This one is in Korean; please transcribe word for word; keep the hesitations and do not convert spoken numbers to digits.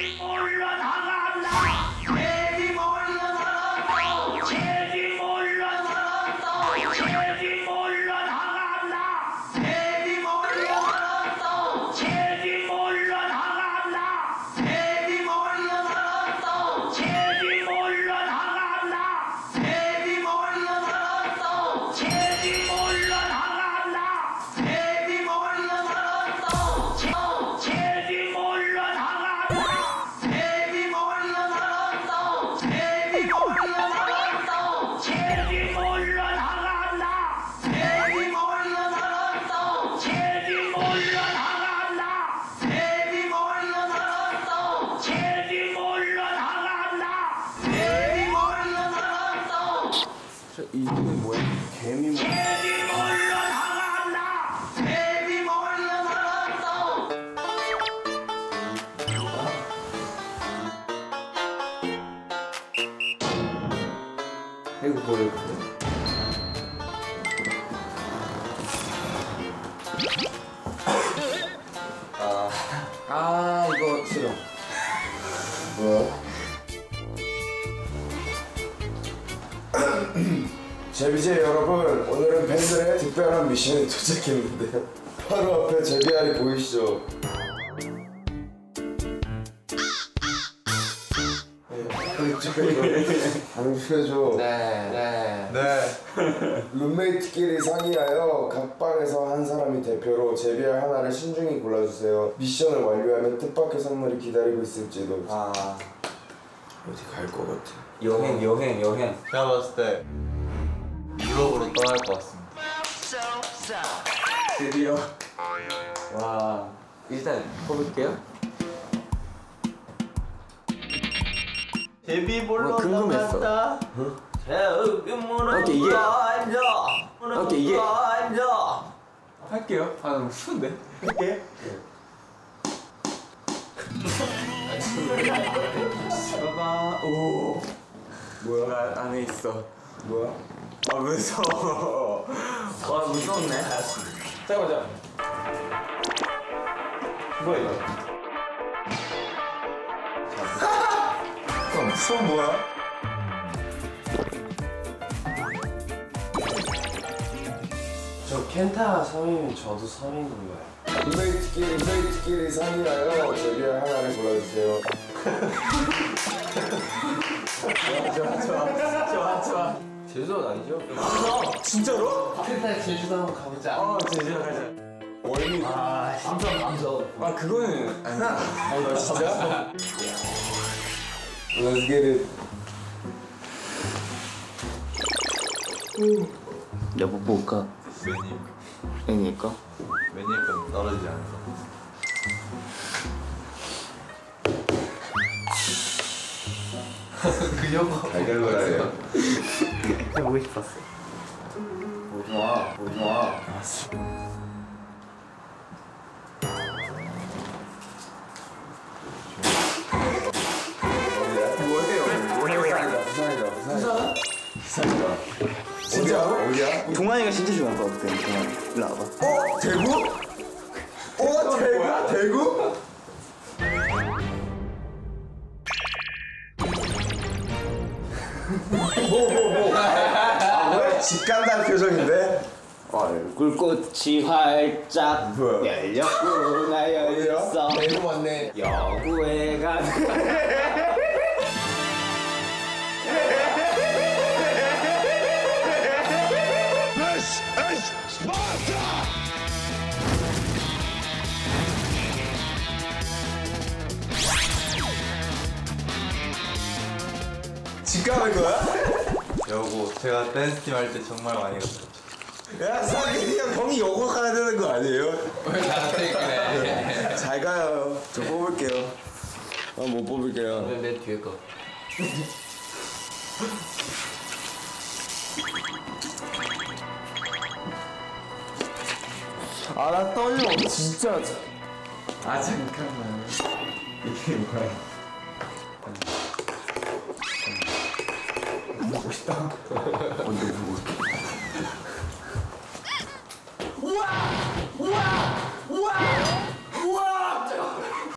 이게 뭐야? 개미 뭐? 이거 뭐예요? 아, 아 이거 싫어. 뭐야? 제비제 여러분, 오늘은 팬들의 특별한 미션에 도착했는데요. 바로 앞에 제비알이 보이시죠? 방출해줘. 네, 네. 네. 룸메이트끼리 상의하여 각 방에서 한 사람이 대표로 제비알 하나를 신중히 골라주세요. 미션을 완료하면 뜻밖의 선물이 기다리고 있을지도. 아, 어디 갈 것 같아. 여행, 여행, 여행. 제가 봤을 때 유럽으로 떠날 것 같습니다. 드디어. 와, 일단 뽑을게요. 제비 몰러 어, 궁금했어. 나갔다. 응? 오케이 이게- 앉아. 오케이, 이게- 앉아. 할게요. 아, 너무 쉬운데? 할게. 봐봐. 오. 뭐야? 아, 안에 있어. 뭐야? 아, 무서워. 와, 무서웠네. 잠깐만, 잠깐만. 뭐야, 이거? 어, 무서운 뭐야? 저 켄타 삼이면 저도 삼인 건가요? 룸메이트끼리 룸메이트끼리 상의하여 제비알 하나를 골라주세요. 좋아, 좋아. 좋아, 좋아. 제주도 아니죠? 진짜로? 켄타 제주도 한번 가보자. 어, 진짜 가자. 월미. 아, 감성 감성. 아, 그거는. 아니, 아니, 너 진짜? Let's get it. 여보 볼까? 매니 애니까? 매니건 떨어지지 않아서. 그 여보. 달걀놀이에요. 해보고 싶었어. 오지 마. 오지 마. 뭐예요? 뭐예요? 부산이다. 부산이다. 부산이다. 진짜로? 어디야? 동환이가 진짜 좋아할 것 같아. 동환이. 일로 와봐. 어? 대구? 어? 대구? 대구? 뭐, 뭐, 뭐. 아, 왜? 집 간다는 표정인데? 얼굴꽃이 활짝 뭐야? 열렸구나 열렸어. 대구 왔네. 여구에 가는 집 가는 거야? 여고 제가 댄스팀 할 때 정말 많이 갔어요. 야, 사기이 형, 형이 요거 가야 되는 거 아니에요? 왜 나한테 그래? 잘 가요. 저 뽑을게요. 아, 못 뽑을게요. 내, 내 뒤에 거. 아, 나 떨려. 진짜. 아, 잠깐만. 이게 뭐야? 보고 싶다. 언제 보고 싶다.